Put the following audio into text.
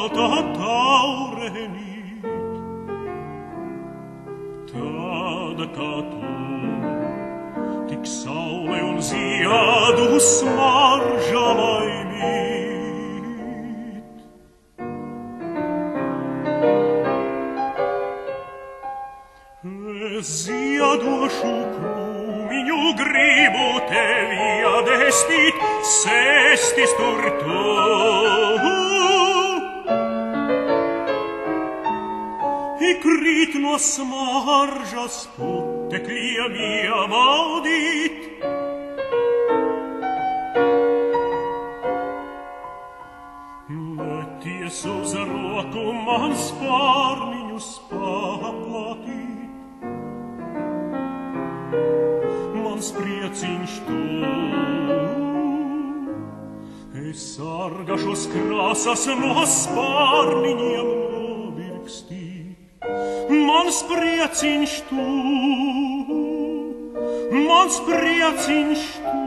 tā taurenīt, tāda kā tu, tik saule un ziadu smarža laimīt. Es ziedošu krūmiņu, gribu tevi adestīt, sēstis tur tu. I krīt no smaržas putekļiem ievaldīt. Meties uz roku man spārniņus paplātīt. Mans prieciņš tu, es sargašos krāsas no spārniņiem novirkstīt. Mans prieciņš tu, mans prieciņš tu.